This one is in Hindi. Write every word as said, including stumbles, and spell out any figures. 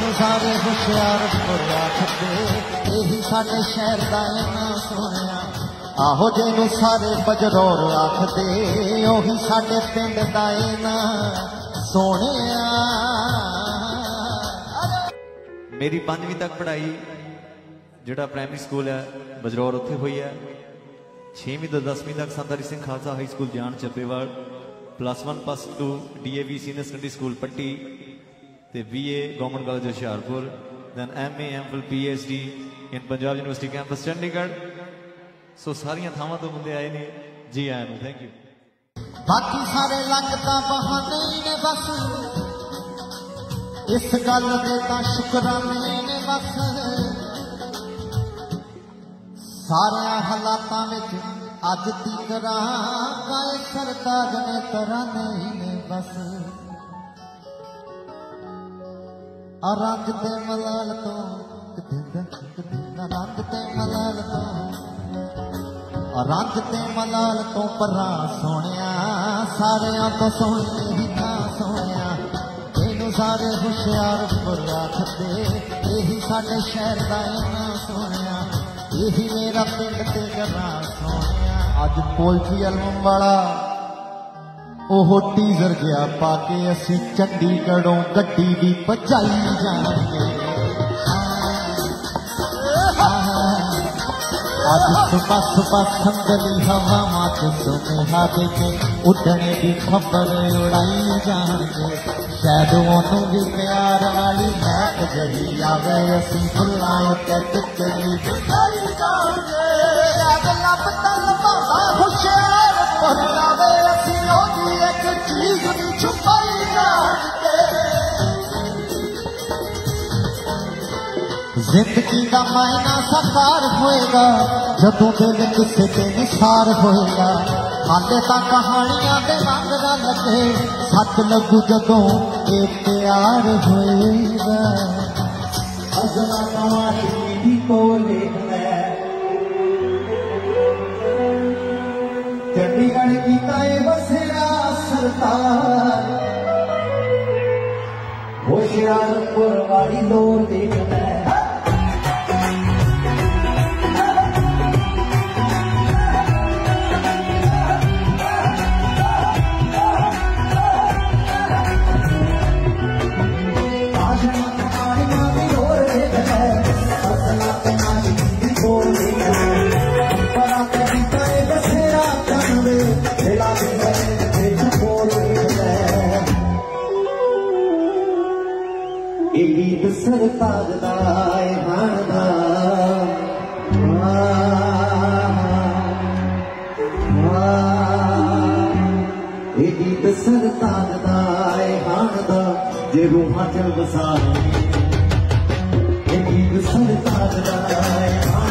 तेनू सारे हुशियारपुर आखदे, यही साडे शहर दा इन्ना सोहणिया। आहो जेनू सारे बजरौर आखदे, ओही साडे पिंड दा इन्ना सोहणिया। मेरी पंजवीं तक पढ़ाई जोड़ा प्राइमरी स्कूल है बजरौर उत्थे हुई है। छेवीं तो दसवीं तक Sant Hari Singh Khalsa high school Jan Chappewal. Plus one plus two D A V senior secondary school Patti ते B A government college Hoshiarpur. Then M A M Phil P H D in Punjab university campus Chandigarh. सो सारिया थावां तो बंदे आए ने, जी आया नूं थैंक यू। बाकी सारे लगता बहाने ने बस, इस गल दे तां शुकराने ने बस। सारे हालातां विच अज तीकरा गाए सरताज ने तराने ने बस। रंग ते मलाल तो रंग ते मलाल तो रंग ते मलाल तो परा सोनिया, सारियां तो सोने ही ना सोनिया। तेनू सारे हुशियारपुर आखदे, यही साडे शहर दा इन्ना सोनिया। यही मेरा पिंड ते गरा सोनिया। अज पोल्ट्री एल्बम वाला ओहो टीजर गया पाके असी चंडीगढ़ों गड्डी भी बजाई जाएंगे। आज सुबह सुबह संगली हवा सुनेहा देके उड़ने की खबर उड़ाई जाएंगे। शायद ओनू भी प्यार वाली महक जही आवे, असी फुल्लां उत्ते टिक्करी बिछाई जाएंगे। शायद लब तल भांदा हुशियारपुर आवे, असी ओदी एक चीज भी छुपाई जाएंगे। जिंदगी का मायना साकार होएगा, जदों दिल किसे ते निसार होएगा। हाले तां कहानियां दे रंग ना लगे, सच लगू जदों ये प्यार होएगा। अजला कहानी दी कोले है, चंडीगढ़ की ताए बसेरा सरदार। होशियारपुर वाली दौर देखना है। सरताज दा हाण दा ए गीत सरताज दा हाण दा, जे रूहां च वसाए। ए गीत सरताज दा